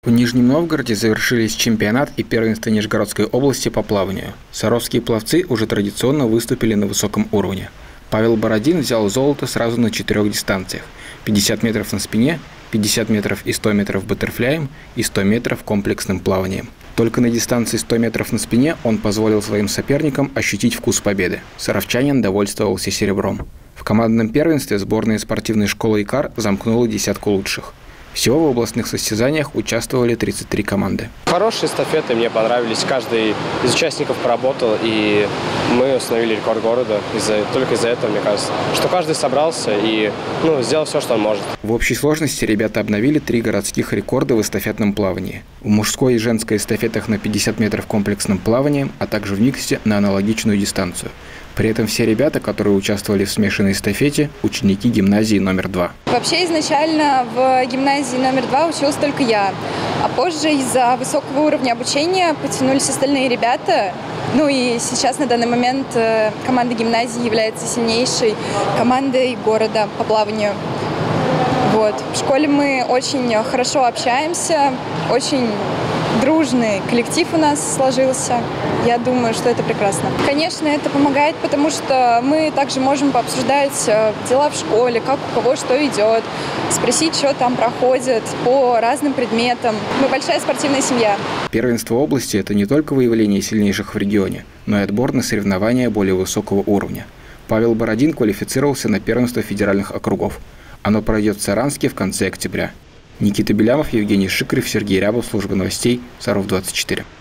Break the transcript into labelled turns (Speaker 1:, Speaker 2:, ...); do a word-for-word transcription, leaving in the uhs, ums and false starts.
Speaker 1: В Нижнем Новгороде завершились чемпионат и первенство Нижегородской области по плаванию. Саровские пловцы уже традиционно выступили на высоком уровне. Павел Бородин взял золото сразу на четырех дистанциях – пятьдесят метров на спине, пятьдесят метров и сто метров баттерфляем и сто метров комплексным плаванием. Только на дистанции сто метров на спине он позволил своим соперникам ощутить вкус победы. Саровчанин довольствовался серебром. В командном первенстве сборная спортивной школы «Икар» замкнула десятку лучших. Всего в областных состязаниях участвовали тридцать три команды.
Speaker 2: Хорошие эстафеты, мне понравились. Каждый из участников поработал, и мы установили рекорд города. Из-за, только из-за этого, мне кажется, что каждый собрался и ну, сделал все, что он может.
Speaker 1: В общей сложности ребята обновили три городских рекорда в эстафетном плавании. В мужской и женской эстафетах на пятьдесят метров комплексным плаванием, а также в миксе на аналогичную дистанцию. При этом все ребята, которые участвовали в смешанной эстафете, ученики гимназии номер два.
Speaker 3: Вообще изначально в гимназии номер два училась только я, а позже из-за высокого уровня обучения потянулись остальные ребята. Ну и сейчас на данный момент команда гимназии является сильнейшей командой города по плаванию. Вот. В школе мы очень хорошо общаемся, очень дружный коллектив у нас сложился. Я думаю, что это прекрасно. Конечно, это помогает, потому что мы также можем пообсуждать дела в школе, как у кого что идет, спросить, что там проходит по разным предметам. Мы большая спортивная семья.
Speaker 1: Первенство области – это не только выявление сильнейших в регионе, но и отбор на соревнования более высокого уровня. Павел Бородин квалифицировался на первенство федеральных округов. Оно пройдет в Саранске в конце октября. Никита Белямов, Евгений Шикарев, Сергей Рябов, служба новостей, Саров двадцать четыре.